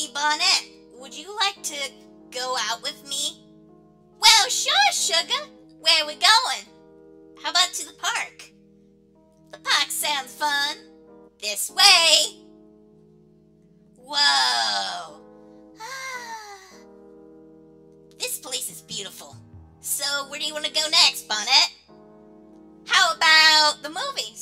Hey, Bonnet, would you like to go out with me? Well, sure, sugar. Where are we going? How about to the park? The park sounds fun. This way. Whoa. This place is beautiful. So, where do you want to go next, Bonnet? How about the movies?